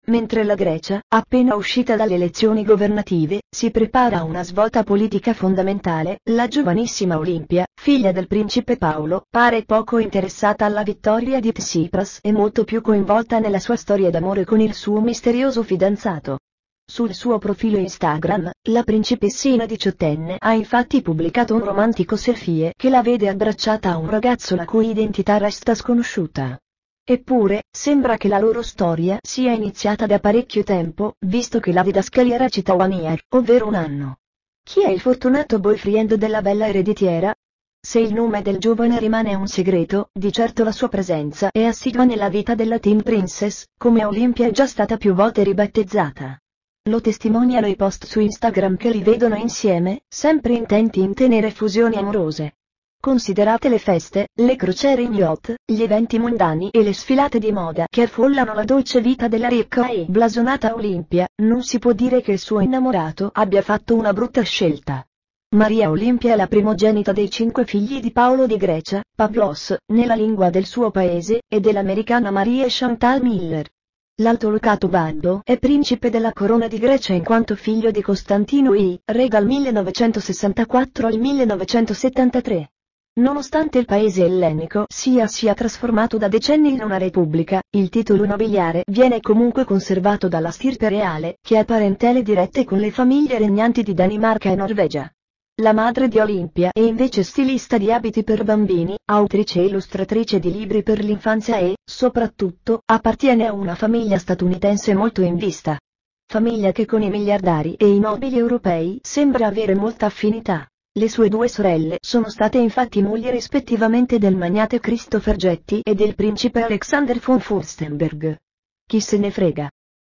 Mentre la Grecia, appena uscita dalle elezioni governative, si prepara a una svolta politica fondamentale, la giovanissima Olimpia, figlia del principe Paolo, pare poco interessata alla vittoria di Tsipras e molto più coinvolta nella sua storia d'amore con il suo misterioso fidanzato. Sul suo profilo Instagram, la principessina diciottenne ha infatti pubblicato un romantico selfie che la vede abbracciata a un ragazzo la cui identità resta sconosciuta. Eppure, sembra che la loro storia sia iniziata da parecchio tempo, visto che la didascalia recita one year, ovvero un anno. Chi è il fortunato boyfriend della bella ereditiera? Se il nome del giovane rimane un segreto, di certo la sua presenza è assidua nella vita della Teen Princess, come Olimpia è già stata più volte ribattezzata. Lo testimoniano i post su Instagram che li vedono insieme, sempre intenti in tenere fusioni amorose. Considerate le feste, le crociere in yacht, gli eventi mondani e le sfilate di moda che affollano la dolce vita della ricca e blasonata Olimpia, non si può dire che il suo innamorato abbia fatto una brutta scelta. Maria Olimpia è la primogenita dei 5 figli di Paolo di Grecia, Pavlos, nella lingua del suo paese, e dell'americana Marie Chantal Miller. L'altolocato Babbo è principe della corona di Grecia in quanto figlio di Costantino I, re dal 1964 al 1973. Nonostante il paese ellenico sia trasformato da decenni in una repubblica, il titolo nobiliare viene comunque conservato dalla stirpe reale, che ha parentele dirette con le famiglie regnanti di Danimarca e Norvegia. La madre di Olimpia è invece stilista di abiti per bambini, autrice e illustratrice di libri per l'infanzia e, soprattutto, appartiene a una famiglia statunitense molto in vista. Famiglia che con i miliardari e i nobili europei sembra avere molta affinità. Le sue 2 sorelle sono state infatti mogli rispettivamente del magnate Christopher Getty e del principe Alexander von Furstenberg. Chi se ne frega.